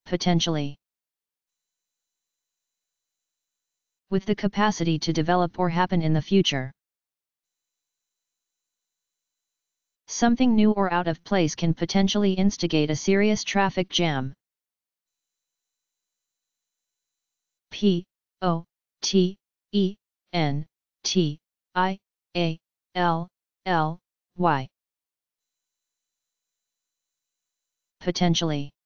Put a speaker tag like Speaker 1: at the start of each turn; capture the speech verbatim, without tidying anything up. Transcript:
Speaker 1: potentially. With the capacity to develop or happen in the future. Something new or out of place can potentially instigate a serious traffic jam. P O T E N T I A L L Y. Potentially.